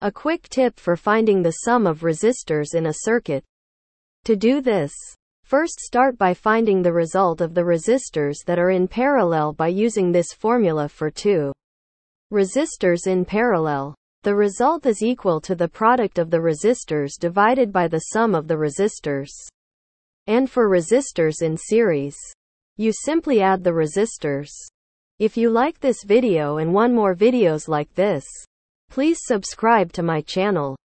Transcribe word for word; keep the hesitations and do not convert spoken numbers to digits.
A quick tip for finding the sum of resistors in a circuit. To do this, first start by finding the result of the resistors that are in parallel by using this formula for two resistors in parallel. The result is equal to the product of the resistors divided by the sum of the resistors. And for resistors in series, you simply add the resistors. If you like this video and want more videos like this, please subscribe to my channel.